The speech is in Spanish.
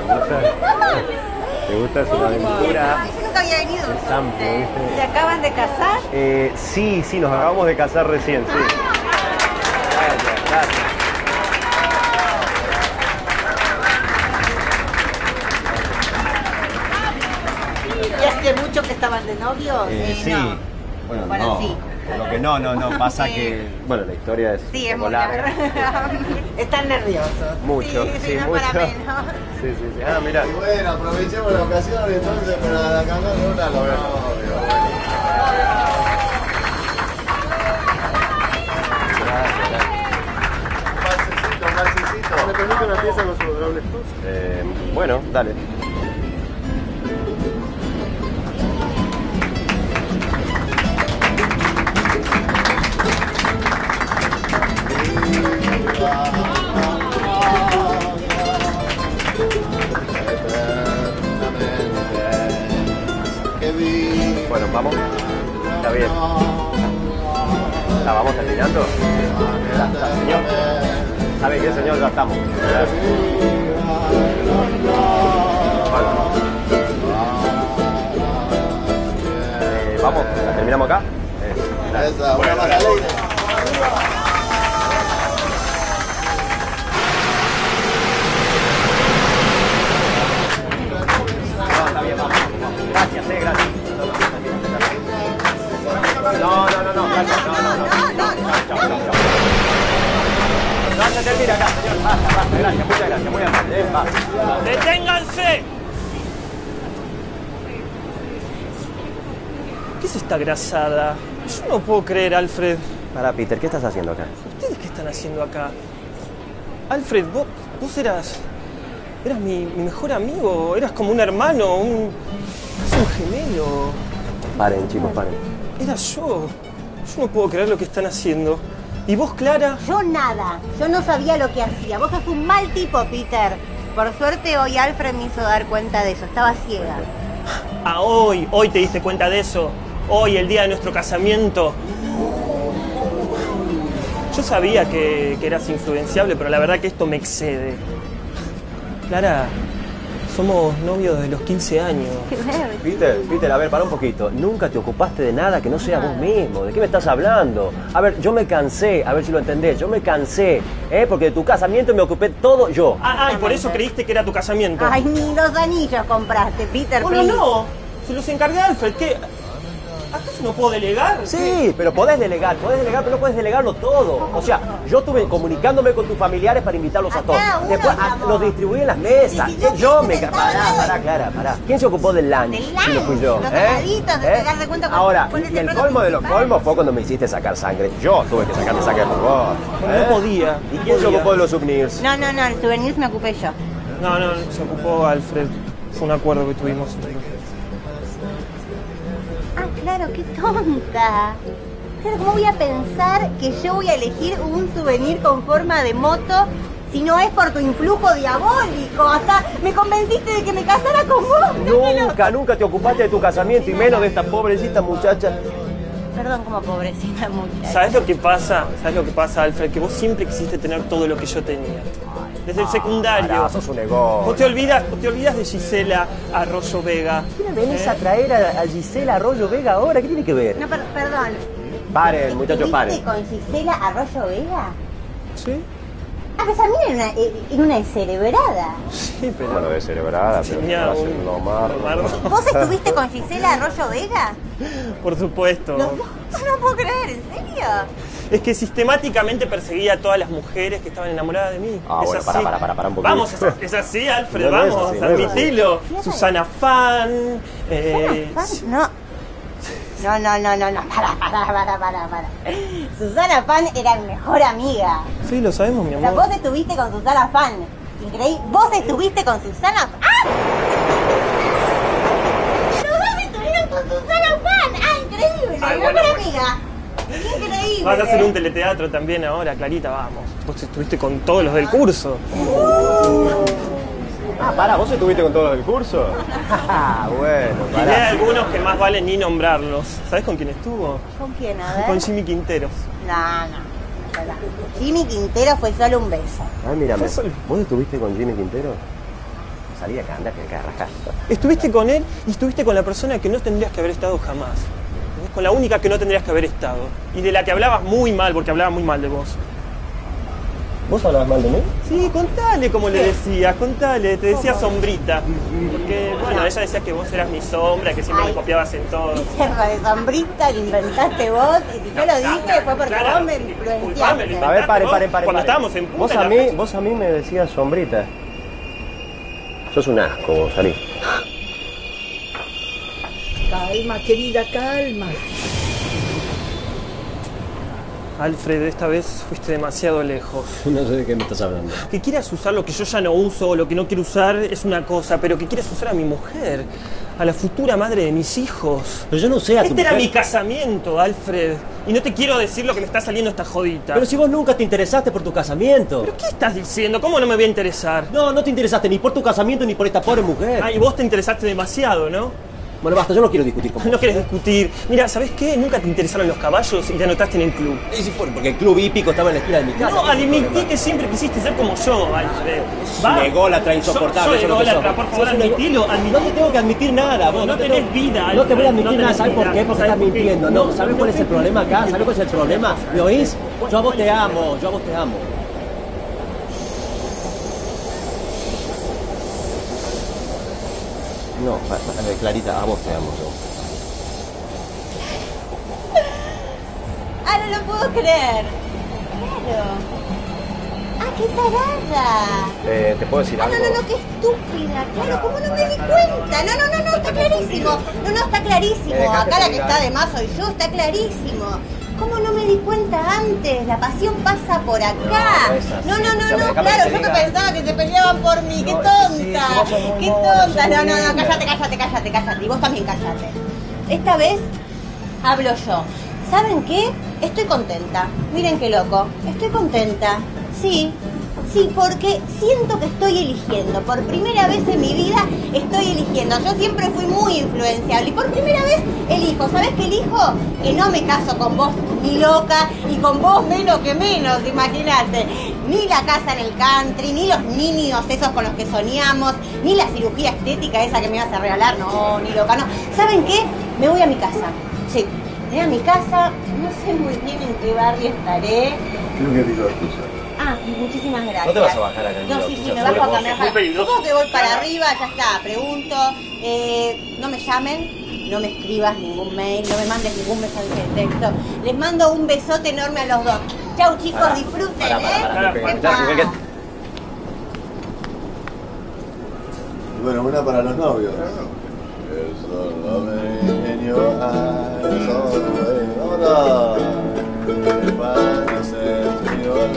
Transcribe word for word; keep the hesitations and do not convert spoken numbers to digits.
gusta? ¿Te gusta? Es una aventura. Yo nunca había venido. Es amplio, ¿viste? ¿Se acaban de casar? Eh, sí, sí, nos acabamos de casar recién, sí. Gracias, gracias. ¿Y hace mucho que estaban de novios? Eh, Eh, sí. no. Bueno, Bueno, no. sí. Por lo que no, no, no. Pasa Sí. que... Bueno, la historia es Sí, es un muy poco larga. larga. Están nerviosos. Mucho, sí, sí, no mucho. para menos. Sí, sí, sí. Ah, mira. Y bueno, aprovechemos la ocasión entonces para cambiarle una a los novios. Un balsecito, ¿Me permite una pieza con su doble cruz? Eh, bueno, dale. Bueno, vamos. Está bien. ¿La vamos terminando? Ya está, señor. ¿Sabe qué, señor? Ya estamos. Bueno. Eh, vamos, ¿la terminamos acá? Eh, dale. Esa, Bueno, una dale. magdalena. No, está bien, vamos. Gracias, eh, gracias. No, no, no, no, gracias, no, no, no. Chao, chao, chao. No se termina acá, señor. Basta, basta, gracias, muchas gracias, muy amable, eh, basta. ¡Deténganse! ¿Qué es esta grasada? Yo no puedo creer, Alfred. Pará, Peter, ¿qué estás haciendo acá? ¿Ustedes qué están haciendo acá? Alfred, vos, vos eras... Eras mi, mi mejor amigo, eras como un hermano, un... un gemelo. Paren, chicos, paren. Era yo. Yo no puedo creer lo que están haciendo. ¿Y vos, Clara? Yo nada. Yo no sabía lo que hacía. Vos sos un mal tipo, Peter. Por suerte hoy Alfred me hizo dar cuenta de eso. Estaba ciega. Ah, hoy, hoy te diste cuenta de eso. Hoy, el día de nuestro casamiento. Yo sabía que, que eras influenciable, pero la verdad que esto me excede. Clara, somos novios desde los quince años. Peter, Peter, a ver, para un poquito. Nunca te ocupaste de nada que no seas vos mismo. ¿De qué me estás hablando? A ver, yo me cansé, a ver si lo entendés. Yo me cansé, ¿eh? Porque de tu casamiento me ocupé todo yo. Ah, ah, y por eso creíste que era tu casamiento. Ay, ni los anillos compraste, Peter. No, no, please. no. Se los encargué a Alfred. ¿Qué? ¿Acaso no puedo delegar? Sí, pero podés delegar, podés delegar, pero no podés delegarlo todo. O sea, yo estuve comunicándome con tus familiares para invitarlos a Acá todos. uno, Después mi a- amor. los distribuí en las mesas. Sí, sí, yo yo me me... sentaba Pará, al lado. pará, Clara, pará. ¿Quién se ocupó del lunch? Del Si no lunch, fui yo. los ¿eh? heladitos, de darse cuenta con- Ahora, con y ese el plato colmo de los principal. colmos fue cuando me hiciste sacar sangre. Yo tuve que sacarte sangre por vos. No ¿eh? podía. ¿Y no quién se podía. ocupó de los souvenirs? No, no, no. El souvenir me ocupé yo. No, no, se ocupó Alfred. Fue un acuerdo que tuvimos. Ah, claro, qué tonta. Claro, ¿cómo voy a pensar que yo voy a elegir un souvenir con forma de moto si no es por tu influjo diabólico? Hasta me convenciste de que me casara con vos. Mirá que Nunca, nunca te ocupaste de tu casamiento y menos de esta pobrecita muchacha. lo- Perdón, como pobrecita muchacha. ¿Sabes lo que pasa? ¿Sabes lo que pasa, Alfred? Que vos siempre quisiste tener todo lo que yo tenía. Desde el secundario. Pará, sos un negocio. Vos te olvidas, vos te olvidas de Gisela Arroyo Vega. ¿Qué le venís ¿Eh? a traer a, a Gisela Arroyo Vega ahora? ¿Qué tiene que ver? No, per- perdón. Paren, muchachos, paren. ¿Estuviste con Gisela Arroyo Vega? Sí, Ah, pues también era una, era una descerebrada. sí, pero... Bueno, de cerebrada, pero Tenía no hace un- un lomar. Lomardo. ¿Vos estuviste con Gisela Arroyo Vega? Por supuesto. No, no, no puedo creer, ¿en serio? Es que sistemáticamente perseguía a todas las mujeres que estaban enamoradas de mí. Ah, es bueno, así. para, para, para, para un poquito. Vamos, es, es así, Alfred, No, no es vamos, así, no es así. admitilo. Susana Fan. eh, No. No, no, no, no, no, para, para, para, para, para. Susana Fan era mi mejor amiga. Sí, lo sabemos, mi O sea, amor. vos estuviste con Susana Fan. Increíble. Vos estuviste con Susana Fan. ¡Ah! Los dos estuvieron con Susana Fan. ¡Ah, increíble! Ay, Mi bueno, mejor bueno. amiga. Increíble. Vas a hacer un teleteatro también ahora, Clarita, vamos. Vos estuviste con todos los del curso. Ah, para, ¿vos estuviste con todos los del curso? Ah, bueno, Y hay pará. algunos que más vale ni nombrarlos. ¿Sabés con quién estuvo? ¿Con quién? A ver. Con Jimmy Quinteros. No, no. Espera. Jimmy Quintero fue solo un beso. Ah, mírame. Fue solo- ¿Vos estuviste con Jimmy Quintero? salí de acá, andate de acá, rajá. Estuviste con él y estuviste con la persona que no tendrías que haber estado jamás. ¿Entendés? Con la única que no tendrías que haber estado. Y de la que hablabas muy mal, porque hablaba muy mal de vos. ¿Vos hablabas mal de mí? Sí, contale como le decías, contale, te decía sombrita. Porque, bueno, ella decía que vos eras mi sombra, que siempre Ay. me copiabas en todo. Tierra de sombrita, lo inventaste vos, y si yo lo dije fue porque Clara, vos me disculpame, influenciaste. lo A ver, paren, paren, paren. Cuando paren. estábamos en punta Vos en a la mí, playa. vos a mí me decías sombrita. Sos un asco, vos, salí. Calma, querida, calma. Alfred, esta vez fuiste demasiado lejos. No sé de qué me estás hablando. Que quieras usar lo que yo ya no uso o lo que no quiero usar es una cosa, pero que quieras usar a mi mujer, a la futura madre de mis hijos. Pero yo no sé a tu Este era mujer. mi casamiento, Alfred. Y no te quiero decir lo que me está saliendo esta jodita. Pero si vos nunca te interesaste por tu casamiento. ¿Pero qué estás diciendo? ¿Cómo no me voy a interesar? No, no te interesaste ni por tu casamiento ni por esta pobre mujer. Ah, y vos te interesaste demasiado, ¿no? Bueno, basta, yo no quiero discutir con vos. No quieres discutir. Mira, ¿sabés qué? Nunca te interesaron los caballos y te anotaste en el club. Y si fue porque el club hípico estaba en la esquina de mi casa. No, ¿Qué admití problema? que siempre quisiste ser como yo, Alfred. Un ególatra insoportable. Soy eso es lo que ególatra, sos. por favor, Sos un ego- admitilo, No admitilo. te tengo que admitir nada, vos. No te tenés tengo- vida, No te Alfred, voy a admitir no nada, tenés ¿sabes por vida. qué? Porque ¿Sabes estás por qué? mintiendo. No, No, ¿sabes cuál es el problema acá? ¿Sabes cuál es el problema? ¿Me oís? Yo a vos te amo, yo a vos te amo. No, pa- pa- Clarita, a vos te amo yo. Ah, no lo puedo creer. Claro. Ah, qué tarada. Eh, ¿Te puedo decir Ah, algo? no, no, no, qué estúpida. Claro, ¿cómo no me di cuenta? No, no, no, no, está clarísimo. No, no, está Me clarísimo. dejaste Acá la que pegar. está de más soy yo, está clarísimo. ¿Cómo no me di cuenta antes? La pasión pasa por acá. No, no es así. No, no, no, Escúchame, no, déjame claro, que te yo que diga. pensaba que se peleaban por mí. Qué No, es que sí, tonta. si vos sos muy Qué mona, tonta. sos No, muy no, no, linda. cállate, cállate, cállate, cállate. Y vos también cállate. Esta vez hablo yo. ¿Saben qué? Estoy contenta. Miren qué loco. Estoy contenta. Sí. Sí, porque siento que estoy eligiendo. Por primera vez en mi vida estoy eligiendo. Yo siempre fui muy influenciable y por primera vez elijo. ¿Sabés qué elijo? Que no me caso con vos ni loca y con vos menos que menos, imagínate. Ni la casa en el country, ni los niños esos con los que soñamos, ni la cirugía estética esa que me ibas a regalar. No, ni loca, no. ¿Saben qué? Me voy a mi casa. Sí, me voy a mi casa. No sé muy bien en qué barrio estaré. Creo que digo escucha. Ah, muchísimas gracias. ¿No te vas a bajar acá en No, Villa sí, sí, Urquiza me bajo solo? acá, me Es muy bajo. peligroso. Supongo que voy para arriba, ya está, pregunto. Eh, no me llamen, no me escribas ningún mail, no me mandes ningún mensaje de texto. Les mando un besote enorme a los dos. Chau chicos, Pará, disfruten, pará, pará, ¿eh? pará, Pará, ya, Epa. cualquier- Y bueno, una para los novios. There's a love in your eyes all the way. Hola. If I listen to your